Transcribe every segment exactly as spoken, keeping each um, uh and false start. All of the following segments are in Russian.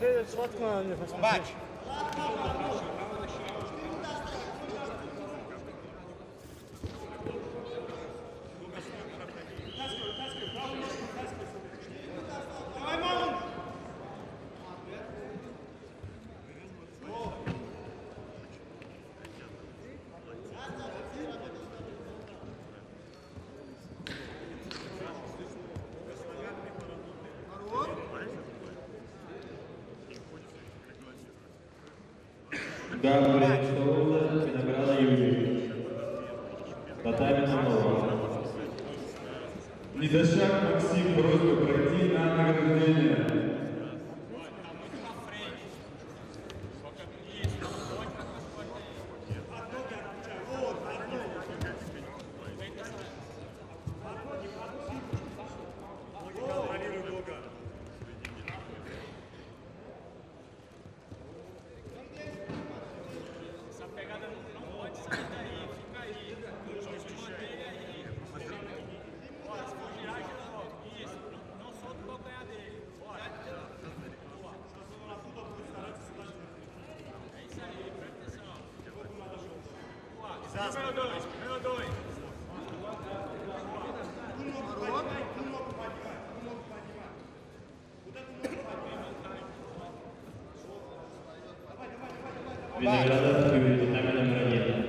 Федя, сладко на меня посмотреть. Габриэль Штоуза, Винограда Юрий. Татами Самова. Недошаг Максим, просьба пройти на награждение. Número dois, número dois. Винограда Юрий, татами номер один.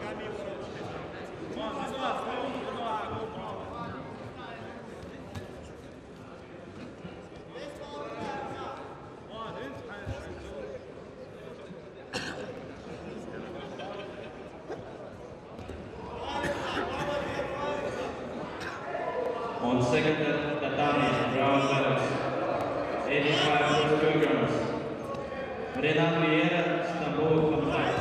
On second tatami, brown belts, eighty-five kilograms. Renan Vieira, Stambul, Hamzat.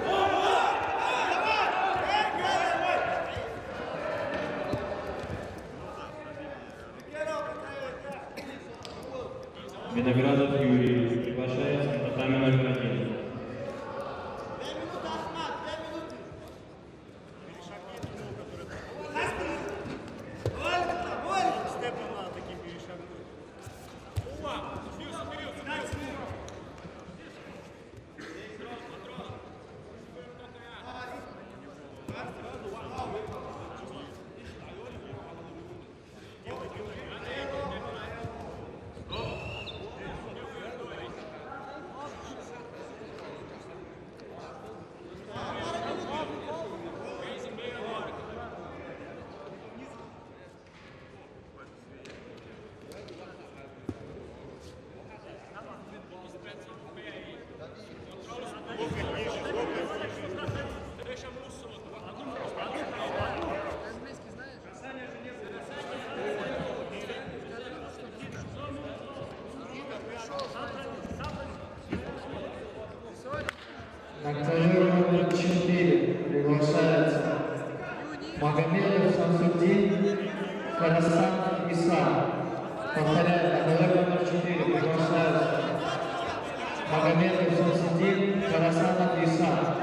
Виноградов Юрий, приглашается на татами номер один. На ковер номер четыре приглашается Магомедов Самсудин, Карасан Иса. Повторяю, на ковер номер четыре приглашается Магомедов Самсудин, Карасан Иса.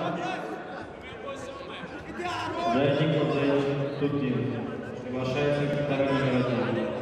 Зайников Зайников Тутин, приглашается к татами номер один.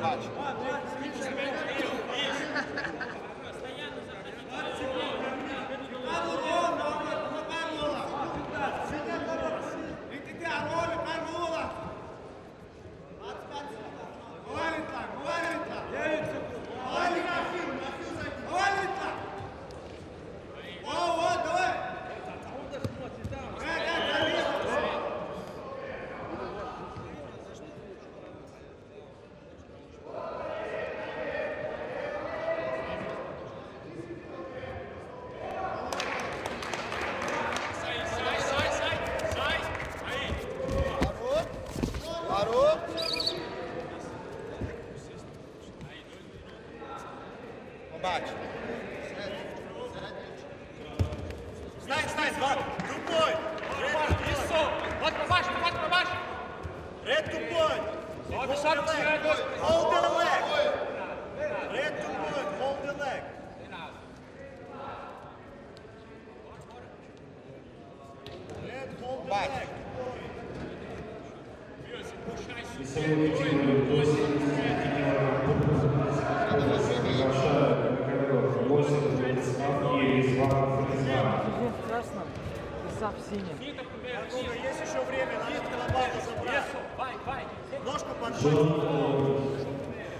Combate. Stань, stань, Vlad. Тупой. Isso. Bota pra baixo, bota pra baixo. Red tupой. Hold the leg. Hold the leg. Red tupой. Hold the leg. Red, hold the leg. Весовой категории восемьдесят килограмм. Приглашаю на ковер восемь двадцать два. Студент в красном и Сап в синем. Друга, есть еще время, надо колобану забрать. Vai, vai. Ножку Jogo подходит. pontos.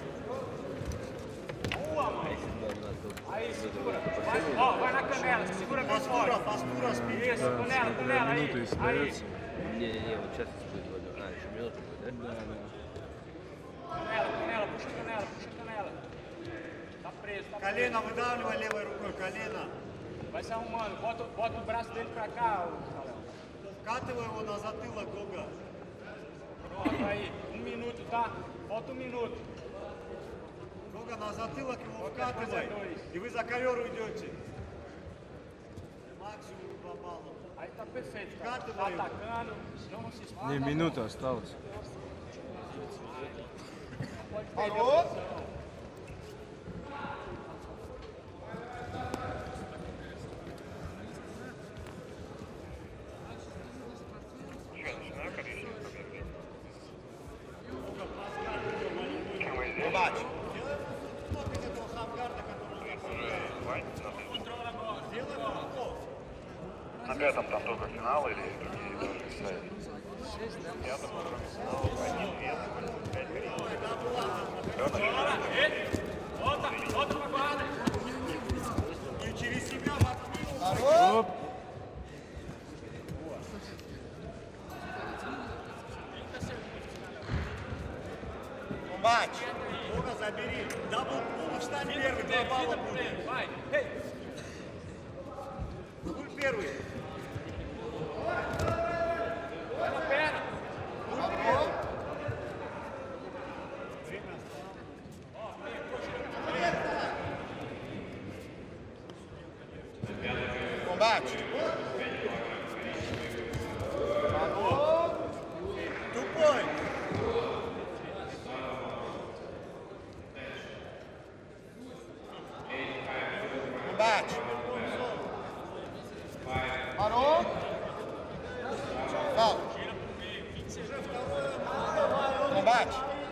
Boa, mãe. Aí, segura. Vai, ó, vai na canela, segura bem Пастура, forte. пастура спит. Isso, canela, canela, aí. Aí. Не-не-не, вот сейчас будет вода. А, еще минуту будет, да? Canela, canela, puxa a canela, puxa a canela. Tá preso, tá preso. Колено выдавливай левой рукой, колено. Vai se arrumando, bota, bota o braço dele pra cá, ô Calão. Вкатывай его на затылок, Гога. Pronto, aí. Um minuto, tá? Falta um minuto. Гога, на затылок его вкатывай. И вы за ковер уйдете. Максимум два балла. Aí tá perfeito, tá, Gato, tá vai. atacando, não se espalha. Не, минута осталась. Алло? Бач. Из этого хавгарда, который На пятом там только финал или другие тоже ставят? На пятом, кроме финала, один, две, пять гривен. Volta, volta pra guarda. и через себя воткнул. Бач. Гога, забери. Дабл пул, встань первый, два балла будет. Vai, ei. Пуль первый. Vai na perna. Пуль первый. Бач. Тупой. Бач. Пару. Фаул. Бач.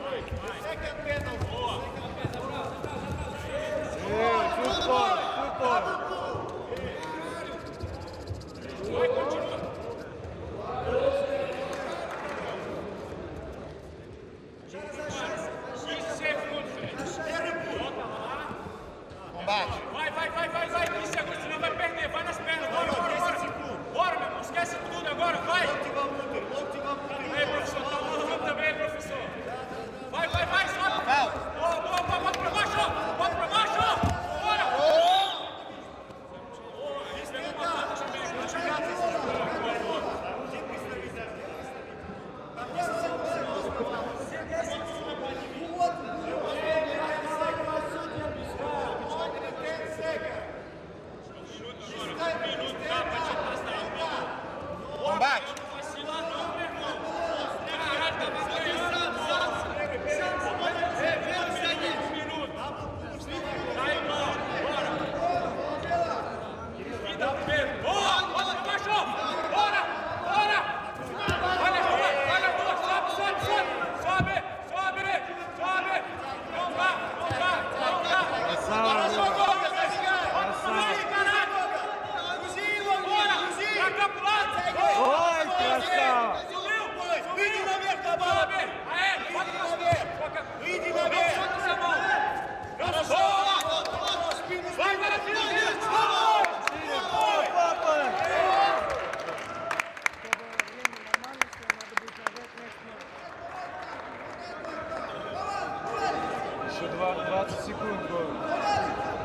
Bate. Vai, vai, vai, vai, vai. quinze segundos, senão vai perder. Vai nas pernas. Bora, bora, bora. Bora, meu irmão. Esquece tudo agora. Vai. Aí, professor. Tá amarrando também, professor. Vai, vai, vai. Sobe. Boa, boa, boa. Bota pra baixo. Bota pra baixo. Bora. Isso, pegou uma falta também. Bate. Vacila não, meu irmão. Caralho, tava ganhando. Um minuto. Vai, bora, bora. Vida primeiro. Boa, bota pra baixo. Bora, bora. Vai na rua, vai na rua. Sobe, sobe, sobe. Sobe, sobe, sobe. Não dá, não dá, não dá. Bora, jogou. Ой, красава! Выйди наверх, Табала! Выйди наверх! Хорошо! Vai, vai, tira, tira! Еще двадцать секунд было.